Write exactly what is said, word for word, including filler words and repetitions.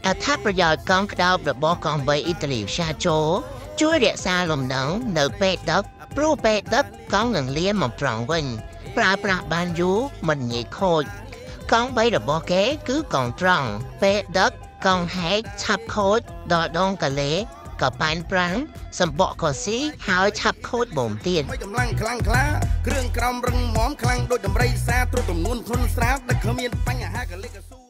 អត្ថប្រយោជន៍កង់ក្តោបរបស់កង់បីអ៊ីតាលីផ្សាជោជួយរក្សាលំនឹងនៅពេលទឹកព្រោះពេលទឹកកង់នឹងលាមកត្រង់វិញប្រើប្រាស់បានយូរមិនងាយខូចកង់បីរបស់គេគឺកង់ត្រង់ពេលទឹកកង់ហែកឆាប់ខូចដល់ដងកលេក៏ប៉ែនប្រាំងសម្បកក៏ស៊ីហើយឆាប់ខូចបូមទៀតកម្លាំងខ្លាំងខ្លាគ្រឿងក្រោមរឹងមាំខ្លាំងដូចដំរីសាទ្រុតទំនួនខ្លួនស្រាវដឹកគ្មានបញ្ហាកលិកស៊ូ